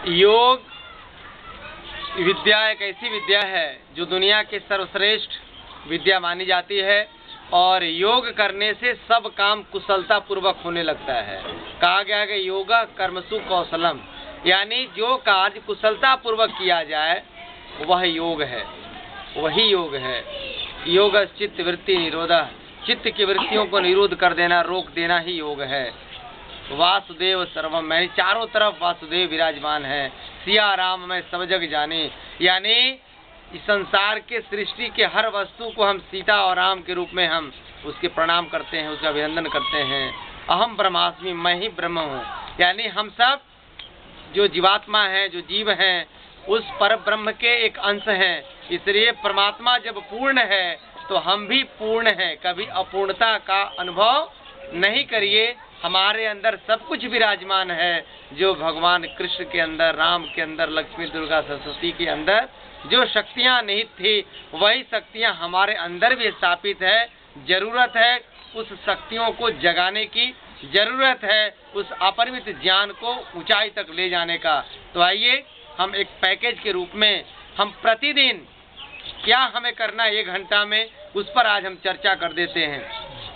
योग विद्या एक ऐसी विद्या है जो दुनिया की सर्वश्रेष्ठ विद्या मानी जाती है और योग करने से सब काम कुशलता पूर्वक होने लगता है। कहा गया है कि योगा कर्मसु कौशलम, यानी जो कार्य कुशलता पूर्वक किया जाए वह योग है, वही योग है। योग चित्त वृत्ति निरोधा, चित्त की वृत्तियों को निरोध कर देना, रोक देना ही योग है। वासुदेव सर्वम, यानी चारों तरफ वासुदेव विराजमान है। सिया राम मैं सब जग जाने, यानी इस संसार के सृष्टि के हर वस्तु को हम सीता और राम के रूप में हम उसके प्रणाम करते हैं, उसका अभिनंदन करते हैं। अहम ब्रह्मास्मि, मैं ही ब्रह्म हूँ, यानी हम सब जो जीवात्मा हैं, जो जीव हैं, उस पर ब्रह्म के एक अंश हैं। इसलिए परमात्मा जब पूर्ण है तो हम भी पूर्ण हैं। कभी अपूर्णता का अनुभव नहीं करिए। हमारे अंदर सब कुछ विराजमान है, जो भगवान कृष्ण के अंदर, राम के अंदर, लक्ष्मी दुर्गा सरस्वती के अंदर जो शक्तियाँ निहित थी, वही शक्तियाँ हमारे अंदर भी स्थापित है। जरूरत है उस शक्तियों को जगाने की, जरूरत है उस अपरिमित ज्ञान को ऊंचाई तक ले जाने का। तो आइए हम एक पैकेज के रूप में हम प्रतिदिन क्या हमें करना है 1 घंटा में, उस पर आज हम चर्चा कर देते हैं।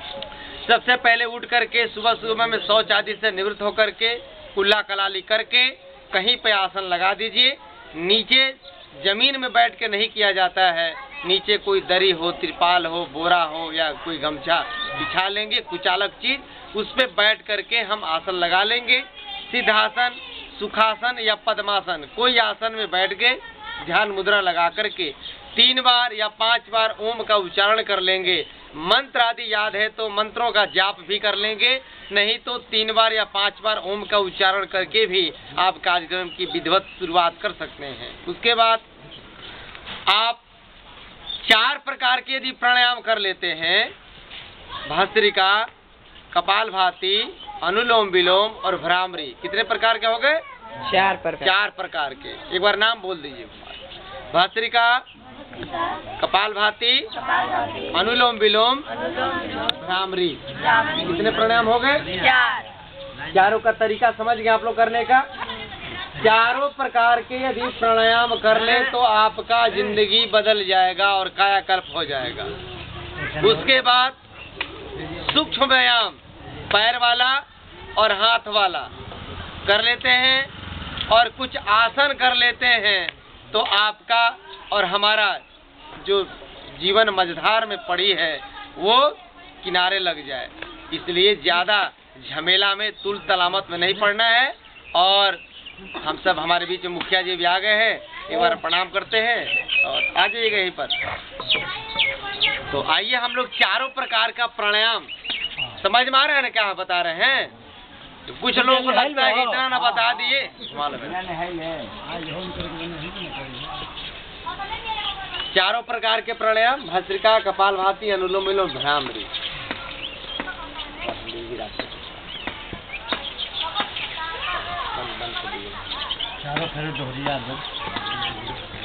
सबसे पहले उठ करके सुबह में शौच आदि से निवृत्त होकर के कुल्ला कलाली करके कहीं पे आसन लगा दीजिए। नीचे जमीन में बैठ के नहीं किया जाता है, नीचे कोई दरी हो, त्रिपाल हो, बोरा हो या कोई गमछा बिछा लेंगे, कुचालक चीज, उस पे बैठ करके हम आसन लगा लेंगे। सिद्धासन, सुखासन या पद्मासन, कोई आसन में बैठ के ध्यान मुद्रा लगा करके 3 बार या 5 बार ओम का उच्चारण कर लेंगे। मंत्र आदि याद है तो मंत्रों का जाप भी कर लेंगे, नहीं तो 3 बार या 5 बार ओम का उच्चारण करके भी आप कार्यक्रम की विधिवत शुरुआत कर सकते हैं। उसके बाद आप 4 प्रकार के यदि प्राणायाम कर लेते हैं, भस्त्रिका, कपालभाति, अनुलोम विलोम और भ्रामरी, कितने प्रकार के हो गए? 4 प्रकार के। एक बार नाम बोल दीजिए। भस्त्रिका, कपालभाति, अनुलोम विलोम, भ्रामरी, कितने प्राणायाम हो गए? 4। चारों का तरीका समझ गए आप लोग करने का? 4 प्रकार के यदि प्राणायाम कर ले तो आपका जिंदगी बदल जाएगा और कायाकल्प हो जाएगा। उसके बाद सूक्ष्म व्यायाम, पैर वाला और हाथ वाला कर लेते हैं और कुछ आसन कर लेते हैं, तो आपका और हमारा जो जीवन मझधार में पड़ी है वो किनारे लग जाए। इसलिए ज्यादा झमेला में, तुल तलामत में नहीं पड़ना है। और हम सब, हमारे बीच में मुखिया जी भी आ गए हैं, एक बार प्रणाम करते हैं और आ जाइएगा यहीं पर। तो आइए हम लोग 4 प्रकार का प्राणायाम समझ में आ रहे हैं ना, क्या बता रहे हैं? तो कुछ लोगों को लगता है कि इतना ना बता दिए। 4 प्रकार के प्राणायाम, भस्त्रिका, कपालभाति, अनुलोम विलोम, भ्रामरी। चारों